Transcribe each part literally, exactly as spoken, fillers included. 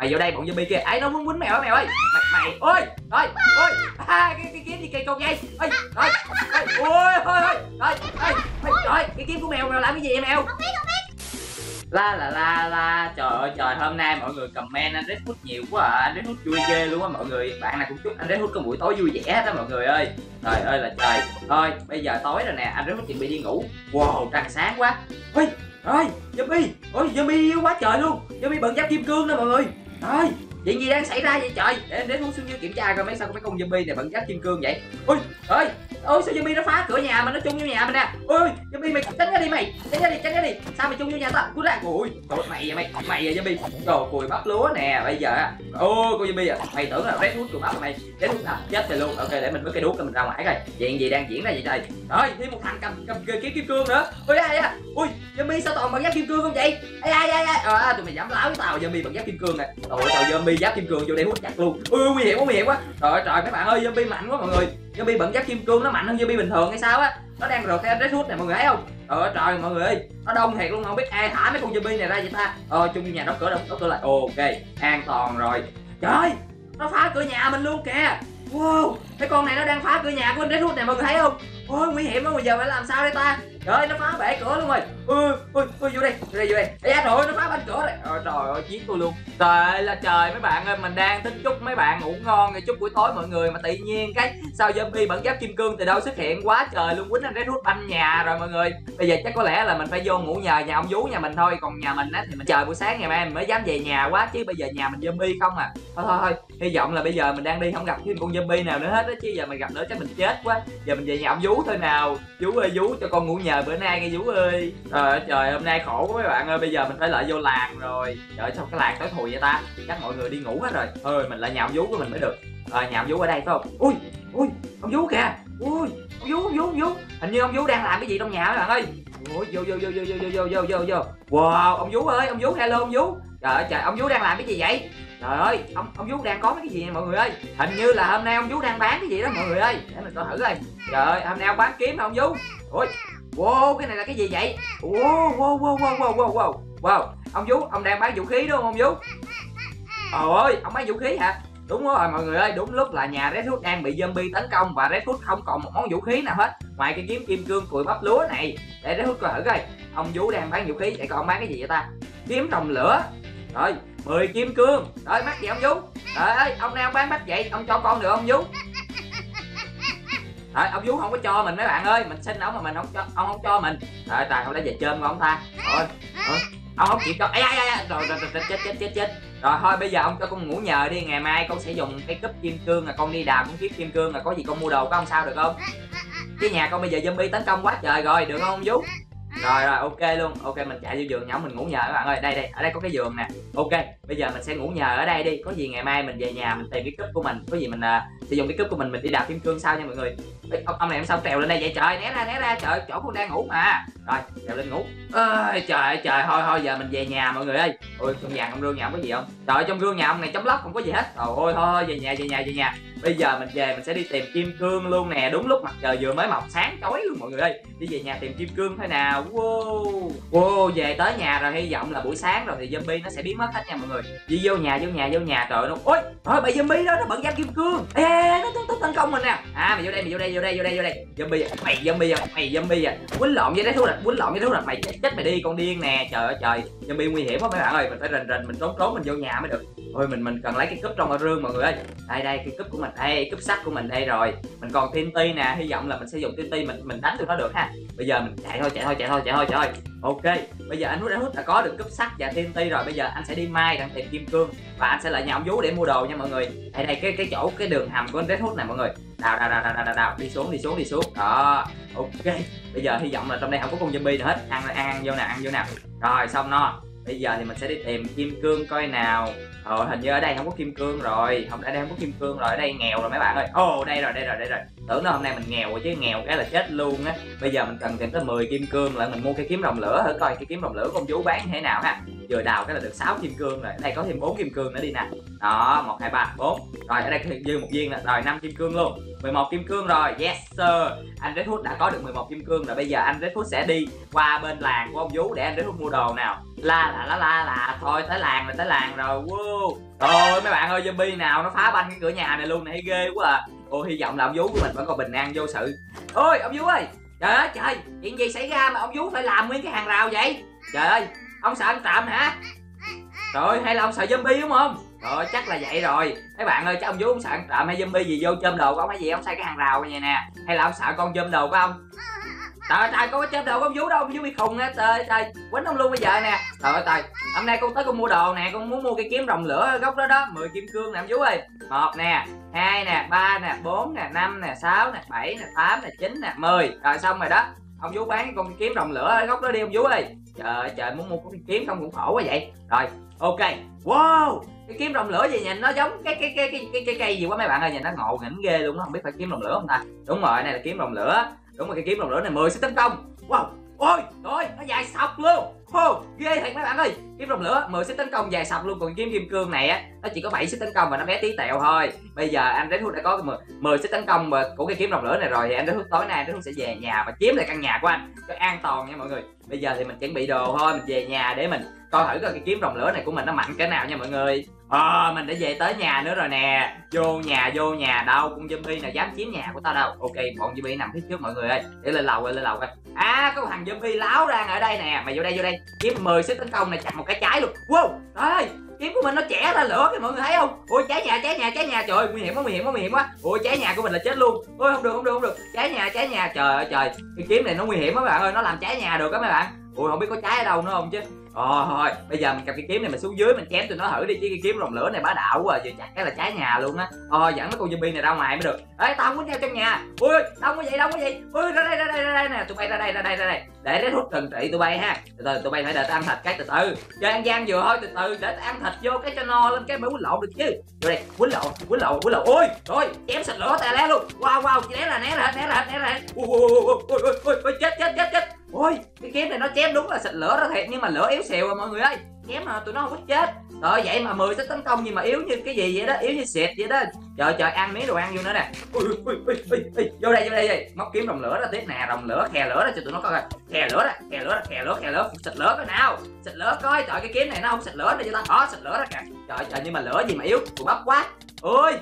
Mày vô đây bọn zombie kia. Ấy nó muốn quýnh mèo á mèo ơi. Mày mày ôi rồi ôi à, cái cái kiếm gì kỳ cục vậy. Ôi rồi ôi ôi ôi rồi rồi rồi cái kiếm của mèo mèo làm cái gì vậy mèo? Không biết không biết. La la la la trời ơi trời, hôm nay mọi người comment anh Red Hood nhiều quá à. Anh Red Hood vui ghê luôn á mọi người. Bạn nào cũng chúc anh Red Hood có buổi tối vui vẻ đó mọi người ơi. Trời ơi là trời. Thôi bây giờ tối rồi nè, anh Red Hood chuẩn bị đi ngủ. Wow trăng sáng quá. Ôi rồi zombie, ôi zombie yêu quá trời luôn. Zombie bận giáp kim cương đó mọi người. Rồi chuyện gì đang xảy ra vậy trời? Để em đến xuống dưới kiểm tra coi mấy sao có mấy con zombie này bận giáp kim cương vậy. Ôi ơi ôi sao zombie nó phá cửa nhà mình, nó chung vô nhà mình nè. Ôi zombie mày tránh ra đi mày, tránh ra đi tránh ra đi. Sao mày chung vô nhà tao? Cút ra. Ui trời mày vậy mày mày vậy zombie. Trời cùi bắp lúa nè bây giờ. Ô con zombie à, mày tưởng là Red Hood cùi bắp mày. Red Hood à, chết rồi luôn. Ok để mình với cây đuốc mình ra ngoài coi chuyện gì đang diễn ra vậy trời. Rồi thêm một thằng cầm cầm kiếm kim cương nữa. Ôi ai à, ui zombie sao toàn bằng giáp kim cương không vậy? Ai ai ai ai à, tụi mày dám láo với tao zombie bằng giáp kim cương nè. Trời ơi trời zombie giáp kim cương vô đây hút chặt luôn. Ui nguy hiểm quá nguy hiểm quá. Trời ơi trời mấy bạn ơi zombie mạnh quá mọi người. Zombie bận giáp kim cương nó mạnh hơn zombie bình thường hay sao á? Nó đang rượt theo Red Hood này mọi người thấy không? Trời ơi trời mọi người ơi, nó đông thiệt luôn, không biết ai thả mấy con zombie này ra vậy ta. Ờ chung vô nhà đóng cửa đóng, đóng cửa lại. Ok an toàn rồi. Trời nó phá cửa nhà mình luôn kìa. Wow cái con này nó đang phá cửa nhà của anh Red Hood này mọi người thấy không? Ôi nguy hiểm quá, bây giờ phải làm sao đây ta? Trời ơi nó phá bể cửa luôn rồi. Ui ui ui vô đây vô đây vô đây. Ây da trời ơi nó phá bánh cửa này. Ờ, trời ơi chiến tôi luôn. Trời là trời mấy bạn ơi, mình đang tính chúc mấy bạn ngủ ngon rồi chúc buổi tối mọi người mà tự nhiên cái sao zombie bận giáp kim cương từ đâu xuất hiện quá trời luôn, quýnh anh Red Hood banh nhà rồi mọi người. Bây giờ chắc có lẽ là mình phải vô ngủ nhờ nhà ông vú nhà mình thôi, còn nhà mình á thì mình chờ buổi sáng ngày mai mình mới dám về nhà quá, chứ bây giờ nhà mình zombie không à. Thôi thôi thôi hy vọng là bây giờ mình đang đi không gặp thêm con zombie nào nữa hết á, chứ giờ mình gặp nữa chắc mình chết quá. Giờ mình về nhà ông vú thôi nào. Vú ơi vú cho con ngủ nhờ bữa nay nghe vú ơi. Trời ơi trời hôm nay khổ quá mấy bạn ơi, bây giờ mình phải lại vô làng rồi. Trời sao cái làng tối thui vậy ta? Chắc mọi người đi ngủ hết rồi. Thôi mình lại nhà ông vú của mình mới được. Ờ nhà ông vú ở đây phải không? Ui ui ông vú kìa. Ui ông vú ông vú ông vú. Hình như ông vú đang làm cái gì trong nhà các bạn ơi. Ui vô vô vô vô vô vô vô vô vô. Wow ông vú ơi, ông vú hello ông vú. Trời ơi trời ông vú đang làm cái gì vậy? Trời ơi ông ông vú đang có cái gì nè mọi người ơi. Hình như là hôm nay ông vú đang bán cái gì đó mọi người ơi. Để mình coi thử coi. Trời ơi hôm nay ông bán kiếm hả ông vú? Ui wow cái này là cái gì vậy? Wow wow wow wow wow wow wow wow. Ông vú ông đang bán vũ khí đúng không ông vú? Trời ơi ông bán vũ khí hả? Đúng rồi mọi người ơi, đúng lúc là nhà Red Hood đang bị zombie tấn công và Red Hood không còn một món vũ khí nào hết ngoài cái kiếm kim cương cùi bắp lúa này. Để Red Hood coi thử coi ông vú đang bán vũ khí. Để coi ông bán cái gì vậy ta? Kiếm trồng lửa. Rồi mười kim cương. Rồi mắc gì ông vú? Trời ơi ông này ông bán mắc vậy, ông cho con được ông vú? Rồi ông vú không có cho mình mấy bạn ơi, mình xin ông mà mình không cho, ông không cho mình. Trời trời ông đã về chơm của ông ta. Rồi ông không chịu cho. Ai ai ai rồi rồi chết chết chết chết. Rồi thôi bây giờ ông cho con ngủ nhờ đi, ngày mai con sẽ dùng cái cúp kim cương là con đi đào con kiếm kim cương là có gì con mua đồ có không sao được không? Cái nhà con bây giờ zombie tấn công quá trời rồi, được không ông vú? Rồi rồi ok luôn. Ok mình chạy vô giường nhóm mình ngủ nhờ các bạn ơi. Đây đây ở đây có cái giường nè. Ok bây giờ mình sẽ ngủ nhờ ở đây đi, có gì ngày mai mình về nhà mình tìm cái cúp của mình, có gì mình uh, sử dụng cái cúp của mình mình đi đào kim cương sau nha mọi người. Ê, ông, ông này em sao trèo lên đây vậy trời? Né ra né ra trời, chỗ con đang ngủ mà. Rồi trèo lên ngủ. Ơi trời ơi trời, thôi thôi giờ mình về nhà mọi người ơi. Ôi trong vàng trong gương nhà ông có gì không? Trời ơi, trong gương nhà ông này chống lốc không có gì hết. Trời ơi thôi thôi về nhà về nhà về nhà. Bây giờ mình về mình sẽ đi tìm kim cương luôn nè, đúng lúc mặt trời vừa mới mọc sáng chói luôn mọi người ơi. Đi về nhà tìm kim cương thôi nào. Wow wow về tới nhà rồi, hy vọng là buổi sáng rồi thì zombie nó sẽ biến mất hết nha mọi người. Đi vô nhà vô nhà vô nhà. Trời ơi ôi thôi bị zombie đó nó bận giáp kim cương. Ê, ê nó, nó, nó tấn công mình nè. À mày vô đây mày vô đây vô đây vô đây vô đây. Zombie à, mày zombie à, mày zombie à. Quýnh lộn với đấy thú quýnh lộn với thú mày chết, chết mày đi con điên nè. Trời ơi trời zombie nguy hiểm quá mấy bạn ơi, mình phải rình rình mình trốn trốn mình vô nhà mới được. Thôi mình mình cần lấy cái cúp trong rương mọi người ơi. Đây đây cái cúp của mình đây, cúp sắt của mình đây rồi. Mình còn tê en tê nè, hy vọng là mình sẽ dùng tê en tê mình mình đánh được nó được ha. Bây giờ mình chạy thôi chạy thôi chạy thôi chạy thôi chạy thôi. Ok bây giờ anh hút anh hút đã có được cúp sắt và tê en tê rồi. Bây giờ anh sẽ đi mai đang tìm kim cương và anh sẽ lại nhà ông vú để mua đồ nha mọi người. Đây đây cái cái chỗ cái đường hầm của anh Red Hood này mọi người. Đào đào đào đào đào đào đi xuống đi xuống đi xuống đó. Ok bây giờ hy vọng là trong đây không có con zombie nào hết. Ăn ăn vô nào ăn vô nào. Rồi xong no. Bây giờ thì mình sẽ đi tìm kim cương coi nào. Ờ hình như ở đây không có kim cương rồi, không ở đây không có kim cương rồi, ở đây nghèo rồi mấy bạn ơi. Ồ oh, đây rồi đây rồi đây rồi. Tưởng đâu hôm nay mình nghèo rồi chứ nghèo cái là chết luôn á. Bây giờ mình cần tìm tới mười kim cương lại mình mua cái kiếm rồng lửa thử coi cái kiếm rồng lửa của ông vú bán như thế nào ha. vừa đào cái là được sáu kim cương rồi. Ở đây có thêm bốn kim cương nữa đi nè. Đó, một hai ba bốn. Rồi ở đây dư một viên nè. Rồi năm kim cương luôn. mười một kim cương rồi. Yes sir. Anh Red Hood đã có được mười một kim cương rồi. Bây giờ anh Red Hood sẽ đi qua bên làng của ông Vú để anh Red Hood mua đồ nào. La là la la là thôi tới làng rồi, tới làng rồi. Wow. Rồi mấy bạn ơi, zombie nào nó phá banh cái cửa nhà này luôn này, ghê quá à. Ôi hy vọng là ông Vú của mình vẫn còn bình an vô sự. Ôi ông Vú ơi. Trời ơi trời, chuyện gì xảy ra mà ông Vú phải làm nguyên cái hàng rào vậy? Trời ơi, ông sợ ăn trộm hả? Rồi hay là ông sợ zombie đúng không? Rồi chắc là vậy rồi. Mấy bạn ơi, chắc ông Vú ông sợ ăn trộm hay zombie gì vô chôm đồ của ông hay gì ông xây cái hàng rào như vậy nè? Hay là ông sợ con chôm đồ của ông? Trời trời, con có chôm đồ của ông Vú đâu, ông Vú bị khùng á. Trời trời, quýnh ông luôn bây giờ nè. Trời ơi trời, hôm nay con tới con mua đồ nè, con muốn mua cây kiếm rồng lửa gốc đó đó, mười kim cương nè ông Vú ơi. Một nè, hai nè, ba nè, bốn nè, năm nè, sáu nè, bảy nè, tám nè, chín nè, mười. Rồi xong rồi đó. Ông Vú bán con kiếm rồng lửa ở gốc đó đi ông Vú ơi. Trời ơi trời, muốn mua con kiếm không cũng khổ quá vậy. Rồi, ok. Wow, cái kiếm rồng lửa gì nhìn nó giống cái cái cái cái cái, cái cây gì quá mấy bạn ơi, nhìn nó ngộ nghĩnh ghê luôn, nó không biết phải kiếm rồng lửa không ta. Đúng rồi, này là kiếm rồng lửa. Đúng rồi, cái kiếm rồng lửa này mười sức tấn công. Wow. Ôi, ôi, nó dài sọc luôn. Ô, ghê thiệt mấy bạn ơi. Kiếm rồng lửa mười sức tấn công dài sọc luôn, còn kiếm kim cương này á nó chỉ có bảy sức tấn công và nó bé tí tẹo thôi. Bây giờ anh Red Hood đã có mười, mười sức tấn công của cái kiếm rồng lửa này rồi thì anh Red Hood tối nay anh Red Hood sẽ về nhà và chiếm lại căn nhà của anh cho an toàn nha mọi người. Bây giờ thì mình chuẩn bị đồ thôi, mình về nhà để mình coi thử coi cái kiếm rồng lửa này của mình nó mạnh cỡ nào nha mọi người. Ờ, mình đã về tới nhà nữa rồi nè. Vô nhà, vô nhà đâu, con zombie nào dám chiếm nhà của tao đâu. Ok, bọn zombie nằm phía trước mọi người ơi. Để lên lầu, lên lầu coi. À, có một thằng zombie láo ra ở đây nè. Mày vô đây, vô đây. Kiếm mười sức tấn công này chặt một cái trái luôn. Wow, trời ơi, kiếm của mình nó chẻ ra lửa kìa mọi người thấy không? Ôi cháy nhà, cháy nhà, cháy nhà. Trời ơi, nguy hiểm quá, nguy hiểm quá, nguy hiểm quá. Ôi cháy nhà của mình là chết luôn. Ôi không được, không được, không được. Cháy nhà, cháy nhà. Trời ơi trời, cái kiếm này nó nguy hiểm quá các bạn ơi, nó làm cháy nhà được á mấy bạn. Ui không biết có cháy ở đâu nữa không chứ. Ờ thôi, bây giờ mình cầm cái kiếm này mình xuống dưới mình chém tụi nó thử đi, chứ cái kiếm rồng lửa này bá đạo quá, vừa chặt cái là cháy nhà luôn á. Ờ dẫn mấy con zombie này ra ngoài mới được. Ê tao không có theo trong nhà. Ui đông cái gì, đông cái gì. Ui ra đây, ra đây, ra đây nè, tụi bay ra đây, ra đây, ra đây. Để Red Hood trừng trị tụi bay ha. Từ từ tụi bay phải đợi tao ăn thịt cái từ từ. Chơi ăn gian vừa thôi, từ từ để tao ăn thịt vô cái cho no lên cái mới quýnh lộn được chứ. Vô đây, quýnh lộn, quýnh lộn, quýnh lộn. Ôi, rồi, chém xịt lửa tè le luôn. Wow wow, né là né là né là né là. Ui ui ui ui chết chết chết chết. Ôi, cái kiếm này nó chém đúng là xịt lửa đó thiệt, nhưng mà lửa yếu xìu à mọi người ơi. Chém mà tụi nó không có chết. Rồi vậy mà mười sức tấn công gì mà yếu như cái gì vậy đó, yếu như xịt vậy đó. Trời trời, ăn miếng đồ ăn vô nữa nè. Ui ui ui ui ui, vô đây vô đây đây. Móc kiếm rồng lửa ra tiếp nè, rồng lửa khè lửa ra cho tụi nó coi coi. Khè lửa ra, khè lửa ra, khè lửa, khè lửa, xịt lửa coi nào. Xịt lửa coi, trời cái kiếm này nó không xịt lửa này cho ta. Đó, xịt lửa ra kìa. Trời trời, nhưng mà lửa gì mà yếu, tụi bắp quá. Ôi.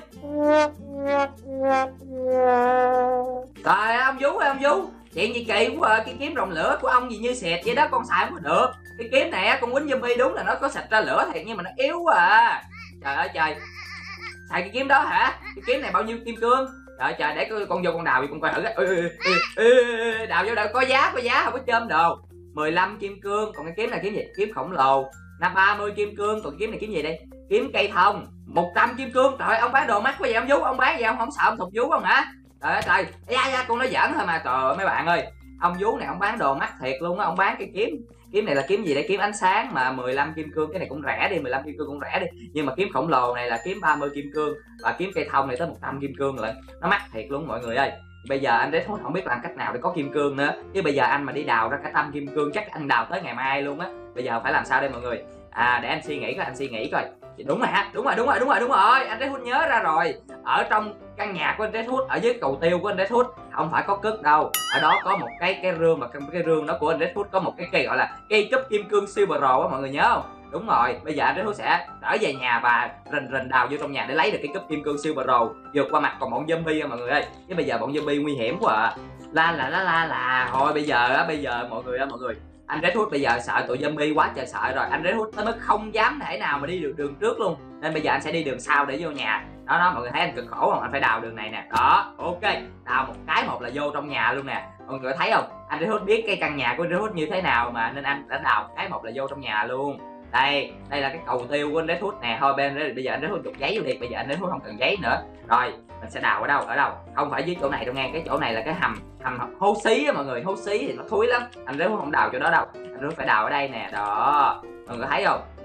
Trời ông Vú ơi, ông Vú. Chuyện gì kỳ quá à, cái kiếm rồng lửa của ông gì như xẹt vậy đó, con xài không có được. Cái kiếm này á, con quýnh zombie đúng là nó có xịt ra lửa thiệt nhưng mà nó yếu quá à. Trời ơi trời. Xài cái kiếm đó hả? Cái kiếm này bao nhiêu kim cương? Trời trời, để con vô con đào đi con coi thử. Đào vô đào có giá, có giá không có chôm đồ. mười lăm kim cương, còn cái kiếm này kiếm gì? Kiếm khổng lồ. Năm ba mươi kim cương, còn kiếm này kiếm gì đây? Kiếm cây thông. một trăm kim cương. Trời ơi, ông bán đồ mắc quá vậy ông Vú, ông bán gì ông không sợ ông thục Vú không hả? Trời ơi trời, da da con nói giỡn thôi mà. Trời ơi mấy bạn ơi, ông Vú này ông bán đồ mắc thiệt luôn á. Ông bán cái kiếm, kiếm này là kiếm gì đấy? Kiếm ánh sáng mà mười lăm kim cương, cái này cũng rẻ đi, mười lăm kim cương cũng rẻ đi. Nhưng mà kiếm khổng lồ này là kiếm ba mươi kim cương, và kiếm cây thông này tới một trăm kim cương lận. Nó mắc thiệt luôn mọi người ơi. Bây giờ anh Red Hood không biết làm cách nào để có kim cương nữa, chứ bây giờ anh mà đi đào ra cả trăm kim cương chắc anh đào tới ngày mai luôn á. Bây giờ phải làm sao đây mọi người? À để anh suy nghĩ coi, anh suy nghĩ coi. Đúng rồi ha, đúng rồi, đúng rồi, đúng rồi, đúng rồi. Anh Red Hood nhớ ra rồi. Ở trong căn nhà của anh Red Hood, ở dưới cầu tiêu của anh Red Hood không phải có cất đâu. Ở đó có một cái cái rương, mà cái rương đó của anh Red Hood có một cái cây gọi là cây cúp kim cương Silver Roll á, mọi người nhớ không? Đúng rồi, bây giờ anh Red Hood sẽ trở về nhà và rình rình đào vô trong nhà để lấy được cái cúp kim cương Silver Roll, vượt qua mặt còn bọn zombie mọi người ơi. Chứ bây giờ bọn zombie nguy hiểm quá à. La la la la là thôi bây giờ á, bây giờ mọi người á mọi người. Anh Red Hood bây giờ sợ tụi zombie quá trời sợ rồi. Anh Red Hood tới mức không dám thể nào mà đi được đường trước luôn. Nên bây giờ anh sẽ đi đường sau để vô nhà. Đó đó, mọi người thấy anh cực khổ không? Anh phải đào đường này nè. Đó, ok. Đào một cái một là vô trong nhà luôn nè. Mọi người thấy không? Anh Red Hood biết cái căn nhà của anh Red Hood như thế nào mà, nên anh đã đào một cái một là vô trong nhà luôn. Đây, đây là cái cầu tiêu của anh Red Hood nè. Thôi bên đây bây giờ anh Red Hood chụp giấy vô đi. Bây giờ anh Red Hood không cần giấy nữa. Rồi, mình sẽ đào ở đâu? Ở đâu? Không phải dưới chỗ này đâu nghe. Cái chỗ này là cái hầm hầm hố xí á mọi người. Hố xí thì nó thúi lắm. Anh Red Hood không đào chỗ đó đâu. Anh Red Hood phải đào ở đây nè. Đó, mọi người thấy không?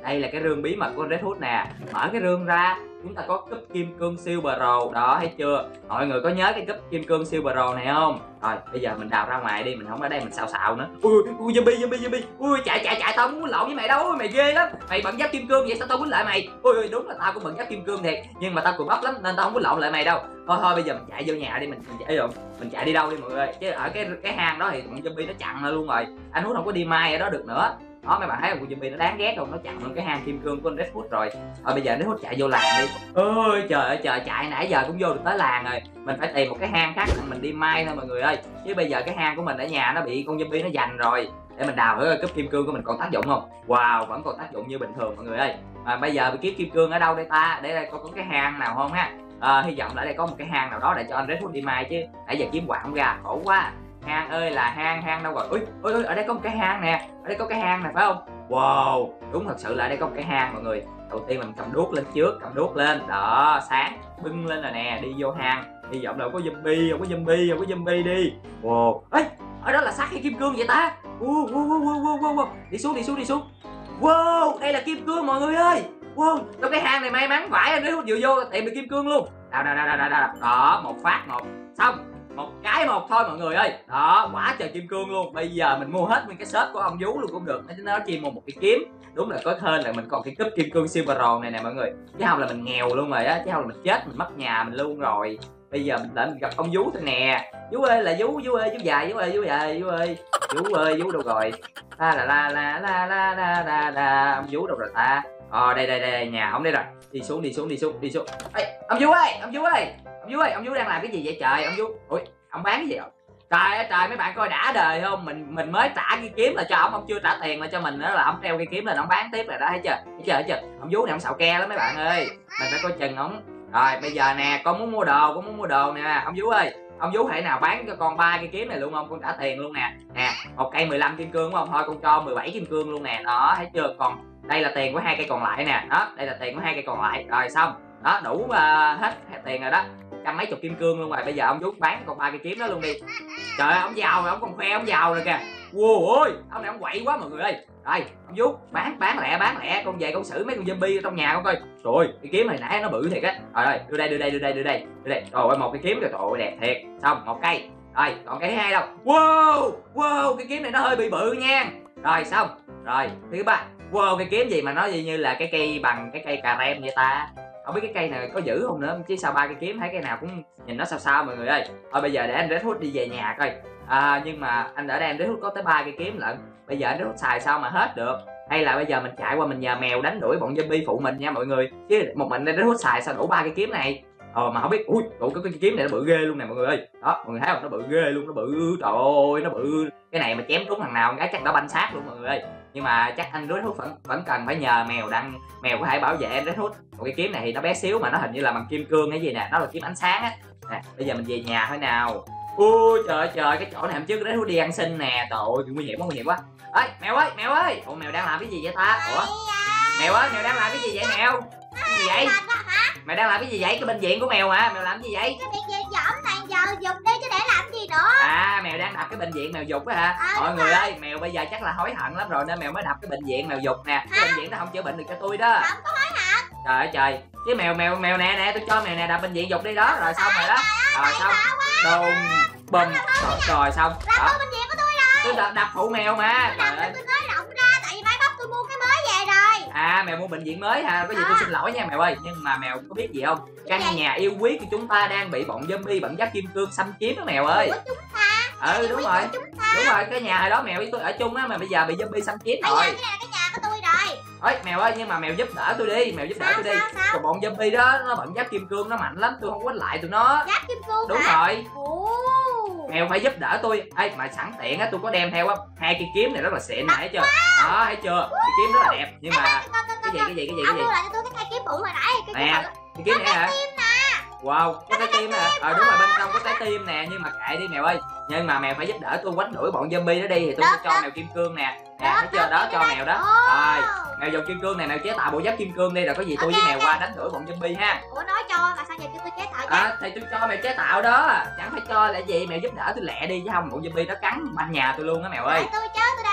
đây là cái rương bí mật của con Red Hood nè. Mở cái rương ra, chúng ta có cúp kim cương Silver Roll đó, thấy chưa? Mọi người có nhớ cái cúp kim cương Silver Roll này không? Rồi bây giờ mình đào ra ngoài đi, mình không ở đây mình xạo xạo nữa. Ui ui zombie zombie zombie, ui chạy chạy chạy, tao không muốn lộn với mày đâu, ui mày ghê lắm, mày bận giáp kim cương vậy sao tao quýnh lại mày? Ui ui đúng là tao cũng bận giáp kim cương thiệt, nhưng mà tao cười bắp lắm nên tao không quýnh lộn lại mày đâu. Thôi thôi bây giờ mình chạy vô nhà đi, mình, mình chạy rồi mình chạy đi đâu đi mọi người, chứ ở cái cái hang đó thì bọn zombie nó chặn ra luôn rồi, anh Hút không có đi mai ở đó được nữa. Đó mấy bạn thấy con zombie nó đáng ghét không, nó chặn luôn cái hang kim cương của Red Hood rồi. Thôi bây giờ Red Hood chạy vô làng đi. Ôi trời ơi trời, chạy nãy giờ cũng vô được tới làng rồi, mình phải tìm một cái hang khác mình đi mai thôi mọi người ơi, chứ bây giờ cái hang của mình ở nhà nó bị con zombie nó giành rồi. Để mình đào thử cúp kim cương của mình còn tác dụng không. Wow, vẫn còn tác dụng như bình thường mọi người ơi. À, bây giờ mình kiếm kim cương ở đâu đây ta, để đây có, có cái hang nào không ha. À, hy vọng là ở đây có một cái hang nào đó để cho anh Red Hood đi mai chứ nãy giờ kiếm hoài không ra, khổ quá. Hang ơi là hang, hang đâu rồi? Ui ui ui, ở đây có một cái hang nè, ở đây có cái hang này phải không? Wow, đúng thật sự là ở đây có một cái hang mọi người. Đầu tiên mình cầm đuốc lên trước, cầm đuốc lên đó, sáng bưng lên rồi nè, đi vô hang. Hy vọng là không có zombie, không có zombie, không có zombie đi. Wow, ấy ở đó là xác hay kim cương vậy ta? Wow, wow, wow, wow, wow, wow. Đi xuống đi xuống đi xuống. Wow, đây là kim cương mọi người ơi. Wow, trong cái hang này may mắn vãi, anh Red Hood vừa vô tìm được kim cương luôn. Đào đào đào đào đào, đó một phát một, xong một cái một thôi mọi người ơi. Đó quá trời kim cương luôn. Bây giờ mình mua hết nguyên cái shop của ông vú luôn cũng được, nó chỉ mua một cái kiếm. Đúng là có hên là mình còn cái cúp kim cương Silver Roll này nè mọi người, chứ không là mình nghèo luôn rồi á, chứ không là mình chết mình mất nhà mình luôn rồi. Bây giờ mình đến mình gặp ông vú thôi nè. Vú ơi là vú, vú ơi vú dài, vú ơi vú dài, vú ơi vú ơi vú đâu rồi? La la la la la la la la la, ông vú đâu rồi ta? Ờ đây đây đây, nhà ông đây rồi. Đi xuống đi xuống đi xuống đi xuống. Ê, ông vú ơi, ông vú ơi, ông vú ơi, ông vú đang làm cái gì vậy trời? Ông vú, ui ông bán cái gì vậy? Trời ơi trời, mấy bạn coi đã đời không, mình mình mới trả cái kiếm là cho ông, ông chưa trả tiền là cho mình nữa, là ông treo cái kiếm lên ông bán tiếp rồi đó, thấy chưa? Thấy chưa? Thấy chưa? Ông vú này ông xạo ke lắm mấy bạn ơi, mình phải coi chừng ổng. Rồi bây giờ nè, con muốn mua đồ, con muốn mua đồ nè ông vú ơi. Ông vú thể nào bán cho con ba cái kiếm này luôn không? Con trả tiền luôn nè. Nè, một cây mười lăm kim cương đúng không? Thôi con cho mười bảy kim cương luôn nè. Đó, thấy chưa? Còn đây là tiền của hai cây còn lại nè. Đó, đây là tiền của hai cây còn lại. Rồi xong. Đó, đủ uh, hết tiền rồi đó. Trăm mấy chục kim cương luôn rồi. Bây giờ ông vú bán còn ba cây kiếm đó luôn đi. Trời ơi, ông giàu rồi, ông còn khoe ông giàu rồi kìa. Wow ơi, ông này ông quậy quá mọi người ơi. Rồi, ông vú bán bán lẹ bán lẹ, con về con xử mấy con zombie trong nhà con coi. Trời ơi, cái kiếm này nãy nó bự thiệt á. Rồi rồi, đưa đây đưa đây đưa đây đưa đây. Đưa đây. Trời ơi, một cái kiếm kìa, trời ơi đẹp thiệt. Xong, một cây. Rồi, còn cái thứ hai đâu? Wow, wow, cái kiếm này nó hơi bị bự nha. Rồi xong. Rồi, thứ ba. Wow, cái kiếm gì mà nó như là cái cây bằng cái cây cà rem vậy ta? Không biết cái cây này có giữ không nữa, chứ sao ba cái kiếm thấy cây nào cũng nhìn nó sao sao mọi người ơi. Thôi bây giờ để anh Red Hood đi về nhà coi. À, nhưng mà anh ở đây anh Red Hood có tới ba cây kiếm lận. Bây giờ anh Red Hood xài sao mà hết được? Hay là bây giờ mình chạy qua mình nhờ mèo đánh đuổi bọn zombie phụ mình nha mọi người. Chứ một mình anh Red Hood xài sao đủ ba cái kiếm này? Ờ mà không biết, ui, đủ cái, cái kiếm này nó bự ghê luôn nè mọi người ơi. Đó, mọi người thấy không? Nó bự ghê luôn, nó bự, trời ơi, nó bự. Cái này mà chém trúng thằng nào cái chắc đã banh xác luôn mọi người ơi. Nhưng mà chắc anh Red Hood vẫn vẫn cần phải nhờ mèo đăng, mèo có thể bảo vệ anh Red Hood. Còn cái kiếm này thì nó bé xíu mà nó hình như là bằng kim cương hay gì nè, nó là kiếm ánh sáng á. Nè, bây giờ mình về nhà thôi nào. Ui trời ơi trời, cái chỗ này hôm trước Red Hood đi ăn xin nè, trời ơi nguy hiểm quá nguy hiểm quá. Ê mèo ơi mèo ơi, ủa mèo đang làm cái gì vậy ta? Ủa mèo ơi, mèo đang làm cái gì vậy mèo? Cái gì vậy? Mèo đang làm cái gì vậy? Cái bệnh viện của mèo mà, mèo làm cái gì vậy? Cái bệnh viện dởm này giờ dùng đi chứ để làm gì nữa. À mèo đang đập cái bệnh viện mèo dục á hả? À, mọi người rồi. Ơi, mèo bây giờ chắc là hối hận lắm rồi nên mèo mới đập cái bệnh viện mèo dục nè. Cái bệnh viện nó không chữa bệnh được cho tôi đó. Không có hối hận. Trời ơi trời, cái mèo mèo mèo nè nè, tôi cho mèo nè đập bệnh viện dục đi đó, rồi xong rồi đó. Rồi xong. Đùng bùm. Rồi xong. Đó. Bệnh viện của tôi rồi. Tôi đập, đập phụ mèo mà. Trời ơi. Tôi nói rộng ra tại vì mai mốt tôi mua cái mới về rồi. À mèo mua bệnh viện mới hả? Có gì tôi xin lỗi nha mèo ơi, nhưng mà mèo có biết gì không? Căn nhà yêu quý của chúng ta đang bị bọn zombie bận giáp kim cương xâm chiếm đó mèo ơi. Của chúng ta. Ừ đúng rồi. Đúng rồi, cái nhà hồi đó mèo với tôi ở chung á mà bây giờ bị zombie xâm chiếm rồi. Bây giờ cái này là cái nhà của tôi rồi. Ôi mèo ơi, nhưng mà mèo giúp đỡ tôi đi, mèo giúp đỡ sao, tôi đi. Sao, sao? Còn bọn zombie đó nó bận giáp kim cương nó mạnh lắm, tôi không có đánh lại tụi nó. Giáp kim cương đúng hả? Rồi. Ồ. Mèo phải giúp đỡ tôi. Ê mà sẵn tiện á, tôi có đem theo á hai cây kiếm này rất là xịn này, thấy chưa? Đó, thấy chưa? Cái kiếm rất là đẹp, nhưng mà cái gì cái gì cái gì cái gì? Ông đưa lại cho tôi cái cây kiếm bự hồi nãy. Nè, cái kiếm này hả? Wow, có trái tim nè. Ờ đúng rồi, bên trong có trái tim nè, nhưng mà kệ đi mèo ơi. Nhưng mà mèo phải giúp đỡ tôi quánh đuổi bọn zombie đó đi thì tôi sẽ cho mèo kim cương nè. Nè, thấy chưa? Đó cho mèo đó. Rồi, mèo dùng kim cương này, mèo chế tạo bộ giáp kim cương đi, rồi có gì tôi với mèo qua đánh đuổi bọn zombie ha. Ủa nói cho mà sao giờ kêu tôi chế tạo? À thì tôi cho mèo chế tạo đó, chẳng phải cho là gì, mèo giúp đỡ tôi lẹ đi chứ không bọn zombie nó cắn banh nhà tôi luôn á mèo ơi. Tôi chứ tôi đang chế tạo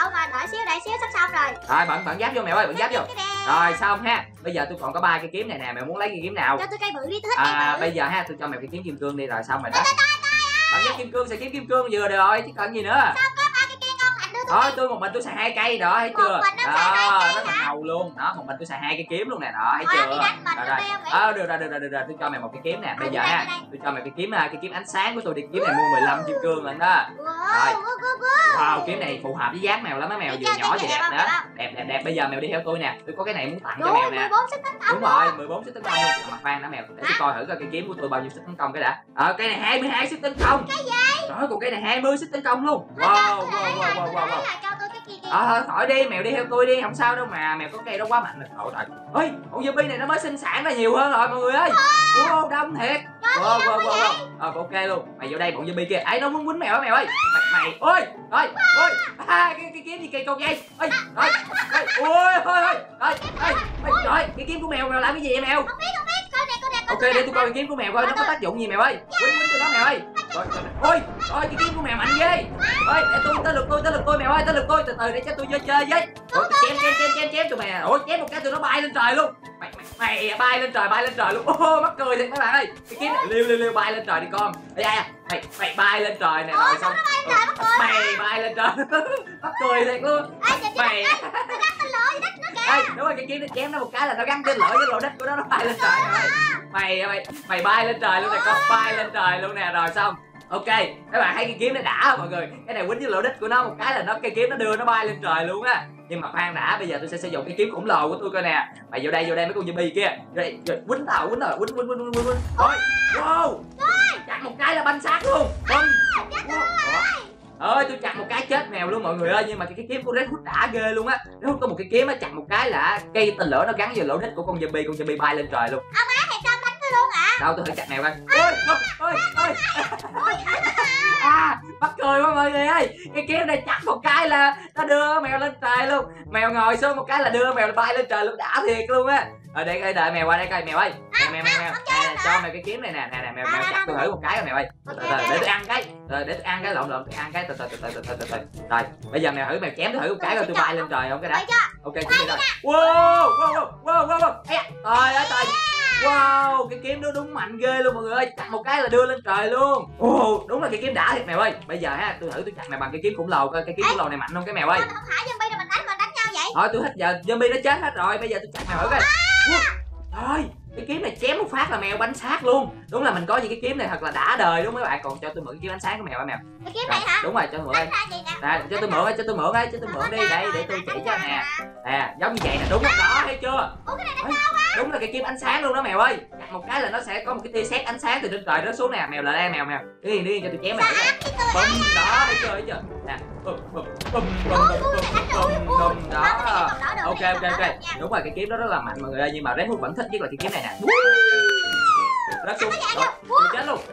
đậu mà đợi xíu đợi xíu sắp xong rồi. Rồi bận bận giáp vô mèo ơi, bận giáp vô. Cái đèn. Rồi xong ha. Bây giờ tôi còn có ba cái kiếm này nè, mèo muốn lấy cái kiếm nào? Cho tôi cây bự đi, tôi thích cây À bự. bây giờ ha, tôi cho mèo cái kiếm kim cương đi rồi xong rồi đó. Bận giáp kim cương, xài kiếm kim cương vừa rồi chứ còn gì nữa. Sao có ba cái kia ngon mạnh đưa tôi. Đó, tôi một mình tôi xài hai cây đó, thấy Một chưa? mình nó xài hai Đó, cây rất là hả? ngầu luôn. Đó, một mình tôi xài hai cái kiếm luôn nè, đó, thấy Thôi, chưa? đi đánh mình, Rồi, tôi rồi. đeo vậy. Ờ, được rồi, được rồi, được rồi, tôi cho mày một cái kiếm nè. Bây Ờ, giờ đi đây, ha, đi đây. tôi cho mày cái kiếm cái kiếm ánh sáng của tôi đi, kiếm này mua mười lăm kim cương lần đó. Wow, wow, wow. Wow, kiếm này phù hợp với dáng mèo lắm á, mèo Đi vừa chơi, nhỏ đi vừa chơi, đẹp đẹp nữa. không? Đẹp đẹp đẹp, bây giờ mèo đi theo tôi nè. Tôi có cái này muốn tặng cho Trời mèo ơi, nè. mười bốn sức tấn công. Đúng rồi, mười bốn sức tấn công luôn. Mà khoan đã mèo, để tôi coi thử coi cái kiếm của tôi bao nhiêu sức tấn công cái đã. Ờ, cái này hai mươi hai sức tấn công. Cái gì? Trời ơi, còn cái này hai mươi sức tấn công luôn. Thôi Wow, cho, wow, tôi lấy wow, lại, wow, tôi wow, lấy wow. lại, cho tôi cái kia kia. Ờ thôi khỏi đi, mèo đi theo tôi đi, không sao đâu mà, mèo có cây đó quá mạnh rồi. Trời ơi. Ơi, con zombie này nó mới sinh sản ra nhiều hơn rồi mọi người ơi. Wow, đông thiệt. Wow, wow, wow, wow. Ờ ok luôn. Mày vô đây bọn zombie kia. Ấy nó muốn quýnh mèo á mèo ơi. Mày mày ơi, rồi, ôi. À, cái cái kiếm gì cây câu dây. Ơi, rồi. Ôi, ôi ôi ôi. Rồi, ơi. Rồi, cái kiếm của mèo mèo làm cái gì vậy mèo? Không biết, không biết, coi nè, coi nè, coi Ok, nè. để tôi coi cái kiếm của mèo coi nó có tác dụng gì mèo ơi. Quýnh quýnh từ đó mèo ơi. Rồi, ôi, ôi cái kiếm của mèo mạnh ghê. Ôi, để tôi tới lượt tôi, tới lượt tôi mèo ơi, tới lượt tôi, từ từ để cho tôi vô chơi với. Ôi, chém chém chém chém chém tụi mày. Ôi, chém một cái tụi nó bay lên trời luôn. Mày mày, mày bay lên trời, bay lên trời luôn. Ô, mắc cười thiệt mấy bạn ơi. Cái kiếm này liêu liêu liêu bay lên trời đi con. Ê da, mày mày bay lên trời nè rồi xong. Mày bay lên trời. Mắc cười thiệt luôn. Ê, nhìn Mày. nó gắn tên lửa gì đó nó kìa. Ê, đúng rồi, cái kiếm nó chém nó một cái là nó gắn tên lửa với lỗ đất của nó nó bay lên trời rồi. Mày mày mày bay lên trời luôn nè con, bay lên trời luôn nè rồi xong. Ok, các bạn thấy cái kiếm này đã không mọi người? Cái này quýnh với lỗ đích của nó một cái là nó cái kiếm nó đưa nó bay lên trời luôn á. Nhưng mà khoan đã, bây giờ tôi sẽ sử dụng cái kiếm khổng lồ của tôi coi nè. Mày vô đây, vô đây mấy con zombie kia. Vô đây, quýnh tao, quýnh rồi, quýnh quýnh quýnh quýnh quýnh. Rồi. Wow. Chặt một cái là banh xác luôn. Bum. Ơi tôi chặt một cái chết mèo luôn mọi người ơi, nhưng mà cái, cái kiếm của Red Hood đã ghê luôn á. Red Hood có một cái kiếm á, chặt một cái là cây tên lửa nó gắn vào lỗ đích của con zombie, con zombie bay lên trời luôn. Ông á thì sao đánh tôi luôn hả? Đâu tôi thử chặt mèo coi. Ôi ôi ôi. À, mắc cười quá mọi người ơi. Cái kiếm này chặt một cái là nó đưa mèo lên trời luôn. Mèo ngồi xuống một cái là đưa mèo bay lên trời luôn, đã thiệt luôn á. Ở đây coi, đợi mèo qua đây coi mèo ơi. Mèo mèo mèo mèo. Nè, cho mèo cái kiếm này nè, nè nè mèo mèo chặt tôi thử một cái coi mèo ơi. Từ từ để tôi ăn cái. Rồi để tôi ăn cái lộn lộn tôi ăn cái từ từ từ từ từ từ từ. Rồi, bây giờ mèo thử mèo chém tôi thử một cái coi tôi bay lên trời không cái đã. Ok, kiếm đi rồi. Wow, wow, wow, wow, wow. Ê, trời ơi trời. Wow, cái kiếm nó đúng mạnh ghê luôn mọi người ơi, chặt một cái là đưa lên trời luôn. Ồ, oh, đúng là cái kiếm đã thiệt mèo ơi. Bây giờ ha, tôi thử tôi chặt mèo bằng cái kiếm khủng lồ coi cái kiếm khủng lồ này mạnh không cái mèo ơi. Không phải zombie rồi mình đánh mình đánh nhau vậy. Thôi tôi thích giờ zombie nó chết hết rồi, bây giờ tôi chặt mèo thử coi. Thôi, cái kiếm này chém một phát là mèo bánh xác luôn. Đúng là mình có những cái kiếm này thật là đã đời đúng không mấy bạn. Còn cho tôi mượn cái kiếm ánh sáng của mèo hả mèo? Cái kiếm này hả? Đúng rồi, cho tôi mượn đây. Nè, cho tôi mượn đây, cho tôi mượn đây, cho tôi mượn đi đây để tôi chỉ cho nè. Nè, giống như vậy nè, đúng rồi đó, thấy chưa? Ủa cái này đánh sao á? Đúng là cái kiếm ánh sáng luôn đó mèo ơi. Chặt một cái là nó sẽ có một cái tia sét ánh sáng từ trên trời rớt xuống nè. Mèo lại đây mèo mèo. Đi đi cho tôi chém mèo. Bum đó, thấy chưa thấy chưa? Nè, bum bum bum bum bum bum bum đó. Ok ok ok. Đúng rồi, cái kiếm đó rất là mạnh mọi người ơi, nhưng mà Red Hood vẫn thích nhất là cái kiếm này nè. Rớt xuống. Chưa chết luôn.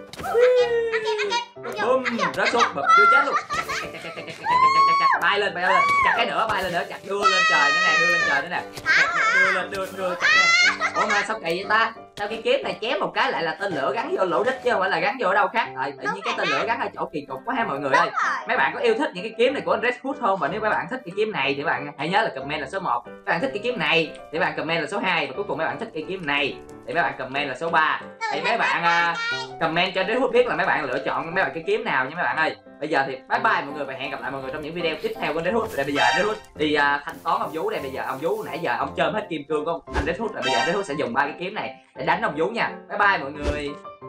Bum, rớt xuống, bụp chưa chết luôn. Bay lên, bay lên. Chặt cái nữa, bay lên nữa, chặt đưa lên trời nữa nè, đưa lên trời nữa nè. Đưa lên, đưa đưa chặt nè. Ủa mà sao kỳ vậy ta? Sao cái kiếm này chém một cái lại là tên lửa gắn vô lỗ đích chứ không phải là gắn vô ở đâu khác. Tại tự nhiên cái tên lửa gắn ở chỗ kỳ cục quá ha mọi người ơi. Mấy bạn có yêu thích những cái kiếm này của Red Hood không? Và nếu mấy bạn thích cái kiếm này thì các bạn hãy nhớ là comment là số một. Các bạn thích cái kiếm này thì các bạn comment là số hai, và cuối cùng mấy bạn thích cái kiếm này thì mấy bạn comment là số ba. Thì mấy bạn uh, comment cho Red Hood biết là mấy bạn lựa chọn mấy bạn cái kiếm nào nha mấy bạn ơi. Bây giờ thì bye bye mọi người và hẹn gặp lại mọi người trong những video tiếp theo của Red Hood. Đây bây giờ Red Hood đi uh, thanh toán ông vú đây. Bây giờ ông vú nãy giờ ông chôm hết kim cương của anh Red Hood rồi, bây giờ Red Hood sẽ dùng ba cái kiếm này để đánh ông vú nha. Bye bye mọi người.